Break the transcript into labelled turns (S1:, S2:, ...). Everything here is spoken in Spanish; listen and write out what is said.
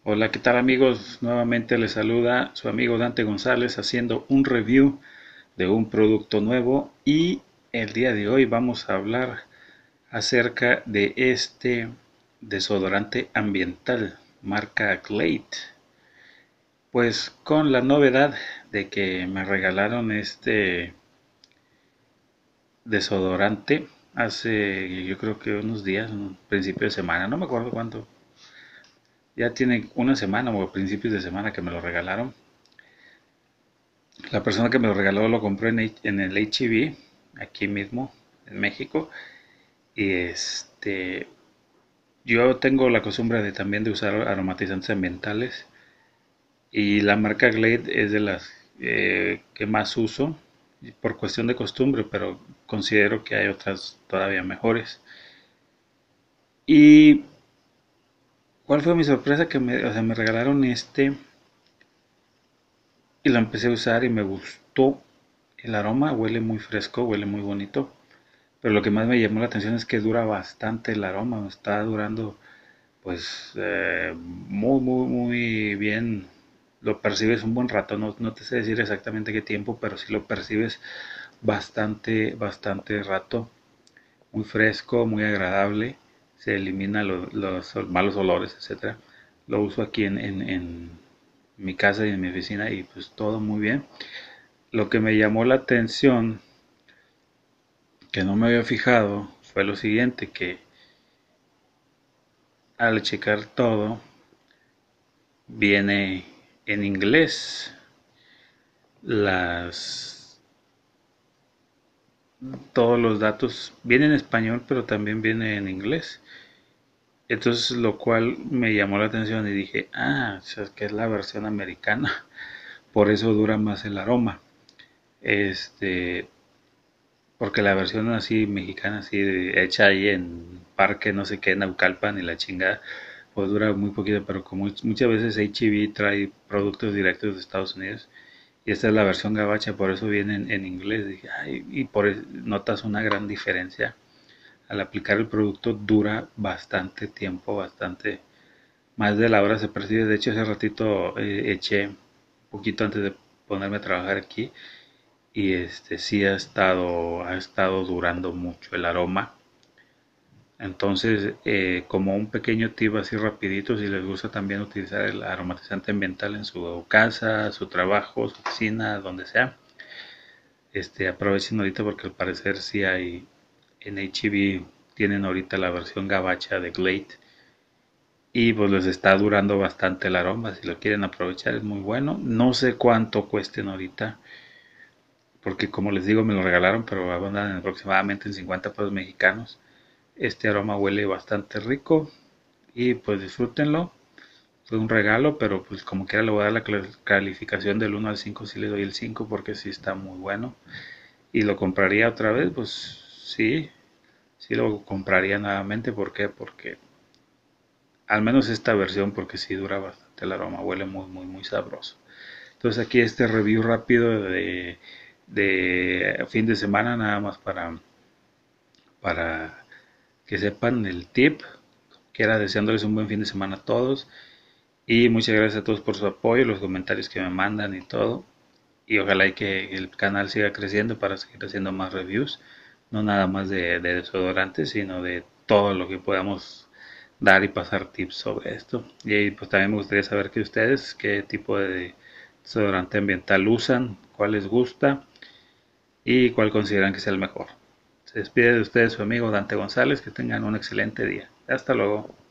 S1: Hola, ¿qué tal amigos? Nuevamente les saluda su amigo Dante González haciendo un review de un producto nuevo y el día de hoy vamos a hablar acerca de este desodorante ambiental marca Glade. Pues con la novedad de que me regalaron este desodorante hace yo creo que unos días, un principio de semana, no me acuerdo cuánto. Ya tiene una semana o principios de semana que me lo regalaron. La persona que me lo regaló lo compró en el H-E-B, aquí mismo, en México. Y yo tengo la costumbre de también de usar aromatizantes ambientales. Y la marca Glade es de las que más uso por cuestión de costumbre, pero considero que hay otras todavía mejores. Y ¿cuál fue mi sorpresa? O sea, me regalaron este y lo empecé a usar y me gustó el aroma, huele muy fresco, huele muy bonito. Pero lo que más me llamó la atención es que dura bastante el aroma, está durando pues muy bien, lo percibes un buen rato, no te sé decir exactamente qué tiempo, pero sí lo percibes bastante rato, muy fresco, muy agradable, se elimina los malos olores, etcétera. Lo uso aquí en mi casa y en mi oficina y pues todo muy bien. Lo que me llamó la atención, que no me había fijado, fue lo siguiente, que al checar todo viene en inglés. Las Todos los datos vienen en español, pero también viene en inglés. Entonces, lo cual me llamó la atención y dije, o sea, que es la versión americana, por eso dura más el aroma. Este, Porque la versión así mexicana, así hecha ahí en Parque, no sé qué, Naucalpan y la chingada, pues dura muy poquito, pero como muchas veces H-E-B trae productos directos de Estados Unidos, y esta es la versión gabacha, por eso viene en inglés. Dije, y notas una gran diferencia. Al aplicar el producto dura bastante tiempo, bastante, más de la hora se percibe. De hecho, hace ratito eché un poquito antes de ponerme a trabajar aquí, y sí ha estado durando mucho el aroma. Entonces, como un pequeño tip así rapidito, si les gusta también utilizar el aromatizante ambiental en su casa, su trabajo, su oficina, donde sea, aprovechen ahorita porque al parecer sí hay en H-E-B, tienen ahorita la versión gabacha de Glade y pues les está durando bastante el aroma. Si lo quieren aprovechar es muy bueno. No sé cuánto cuesten ahorita, porque como les digo me lo regalaron, pero andan aproximadamente en 50 pesos mexicanos. Este aroma huele bastante rico y pues disfrútenlo. Fue un regalo, pero pues como quiera le voy a dar la calificación del 1 al 5, si le doy el 5 porque sí está muy bueno. Y lo compraría otra vez, pues sí, sí lo compraría nuevamente. ¿Por qué? Porque al menos esta versión, porque sí dura bastante el aroma, huele muy sabroso. Entonces aquí este review rápido de fin de semana, nada más para que sepan el tip. Quiera deseándoles un buen fin de semana a todos. Y muchas gracias a todos por su apoyo, los comentarios que me mandan y todo. Y ojalá y que el canal siga creciendo para seguir haciendo más reviews. No nada más de desodorantes, sino de todo lo que podamos dar y pasar tips sobre esto. Y pues también me gustaría saber que ustedes, qué tipo de desodorante ambiental usan, cuál les gusta y cuál consideran que sea el mejor. Se despide de ustedes su amigo Dante González, que tengan un excelente día. Hasta luego.